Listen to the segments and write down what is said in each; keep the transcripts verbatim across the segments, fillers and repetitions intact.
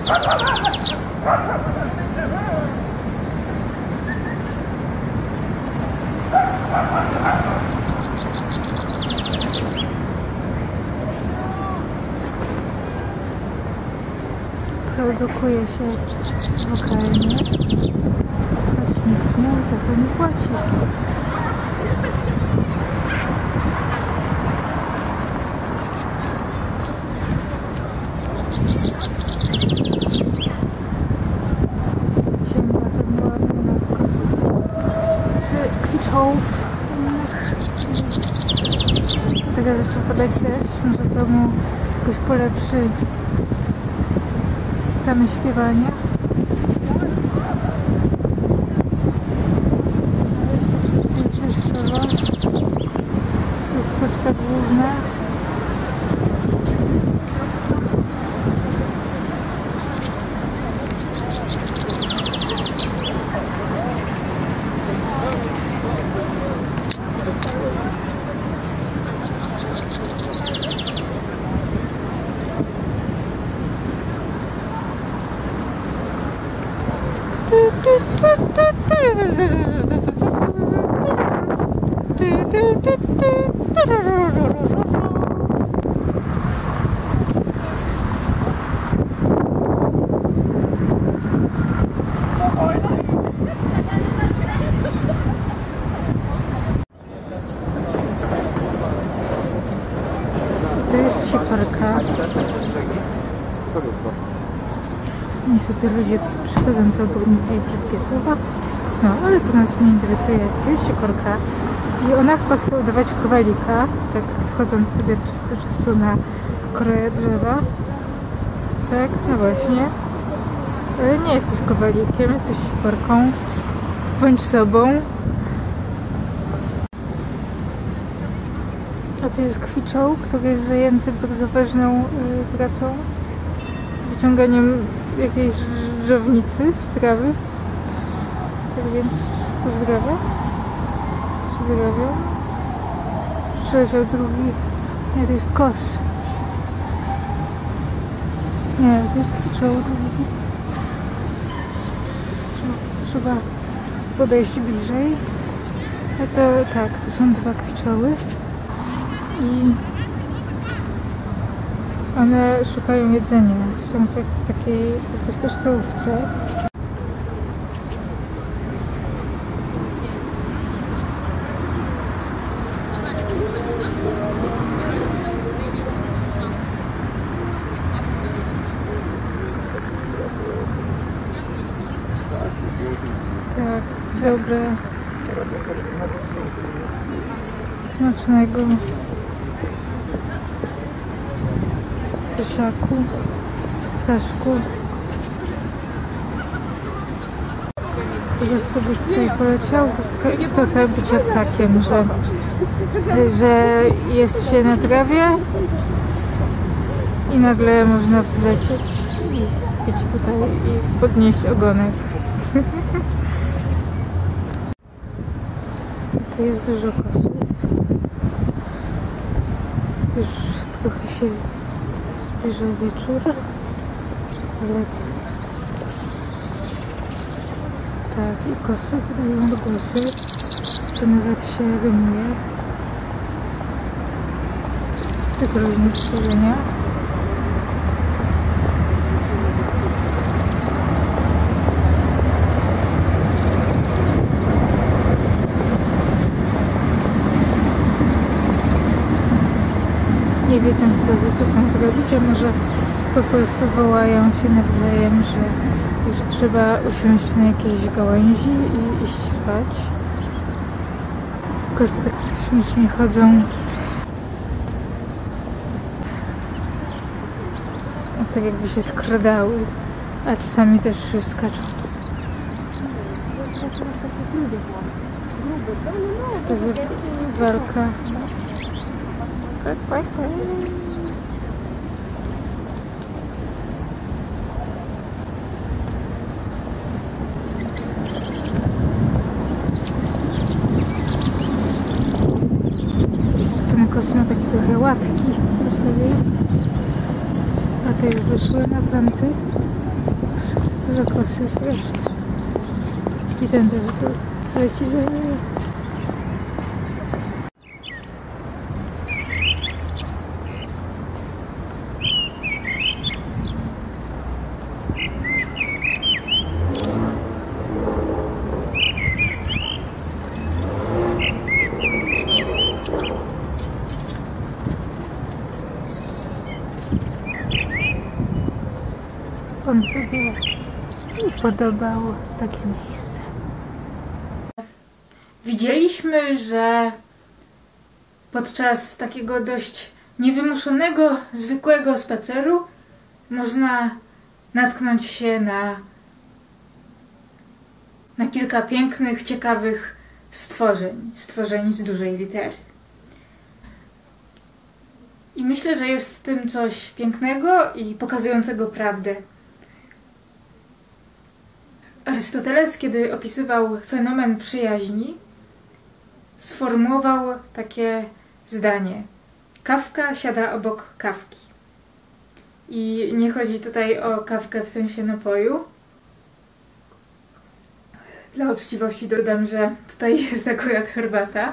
Produkuje się lokalnie, choć nikt nie za to nie płaci. Ziemia ten ładny na kosów czy kwiczołów. Teraz jeszcze padać deszcz, może to mu jakoś polepszy stany śpiewania. Jest wyjściowa. Jest poczta główna. To jest siparka. Niestety ludzie przychodzący obok mówili brzydkie słowa. No, ale to nas nie interesuje. To jest sikorka i ona chyba chce udawać kowalika, tak wchodząc sobie do czasu na korę drzewa. Tak, no właśnie. Ale nie jesteś kowalikiem, jesteś sikorką. Bądź sobą. A to jest kwiczoł, który jest zajęty bardzo ważną y, pracą. Wyciąganiem jakiejś żownicy z trawy. Tak więc pozdrawiam. Pozdrawiam. Przyleciał drugi. Nie, to jest kosz. Nie, to jest kwiczoł drugi. Trzeba, trzeba podejść bliżej. A to tak, to są dwa kwiczoły. I one szukają jedzenia. Są w takiej po prostu stołówce. Tak, dobre. Smacznego. Ptasiaku, ptaszku. Teraz sobie tutaj poleciał, to jest taka istota bycia ptakiem, że, że jest się na trawie i nagle można wzlecieć i być tutaj i podnieść ogonek. Tu jest dużo kosów. Już trochę się zbliża wieczór, ale tak, i kosy wydają głosy, to nawet się rymuje. Tylko różne stworzenia. Nie wiedzą, co ze sobą zrobić, a może po prostu wołają się nawzajem, że już trzeba usiąść na jakiejś gałęzi i iść spać. Kosy tak śmiesznie chodzą. Tak jakby się skradały, a czasami też skaczą. To jest walka. Ten kos ma takie trochę łatki po sobie, a te już wyszły na planty. wysoko wszystko. I ten też tu leci za nimi. On sobie podobało takie miejsce. Widzieliśmy, że podczas takiego dość niewymuszonego, zwykłego spaceru można natknąć się na, na kilka pięknych, ciekawych stworzeń. Stworzeń z dużej litery. I myślę, że jest w tym coś pięknego i pokazującego prawdę. Arystoteles, kiedy opisywał fenomen przyjaźni, sformułował takie zdanie: Kawka siada obok kawki. I nie chodzi tutaj o kawkę w sensie napoju. Dla uczciwości dodam, że tutaj jest akurat herbata.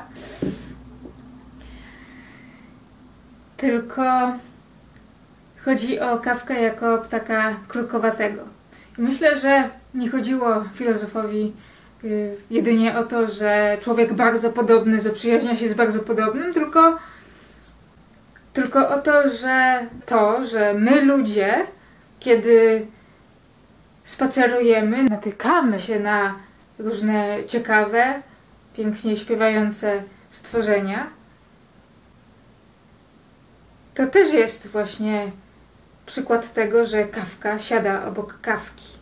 Tylko chodzi o kawkę jako ptaka krukowatego. I myślę, że nie chodziło filozofowi y, jedynie o to, że człowiek bardzo podobny zaprzyjaźnia się z bardzo podobnym, tylko, tylko o to, że to, że my ludzie, kiedy spacerujemy, natykamy się na różne ciekawe, pięknie śpiewające stworzenia, to też jest właśnie przykład tego, że kawka siada obok kawki.